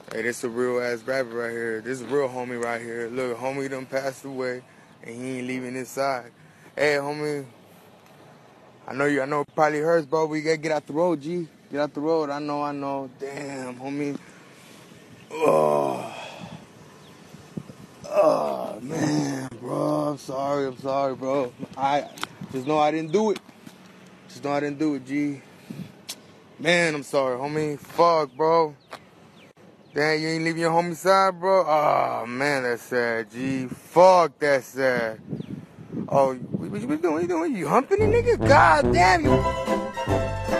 Hey, this a real ass rapper right here. This is a real homie right here. Look, homie done passed away, and he ain't leaving his side. Hey, homie, I know it probably hurts, bro, but you gotta get out the road, G. Get out the road. I know. Damn, homie. Oh, man, bro. I'm sorry, bro. I just know I didn't do it. G. Man, I'm sorry, homie. Fuck, bro. Damn, you ain't leaving your homie side, bro? Oh, man, that's sad, G. Fuck, that's sad. Oh, what you doing? You humping the nigga? God damn you.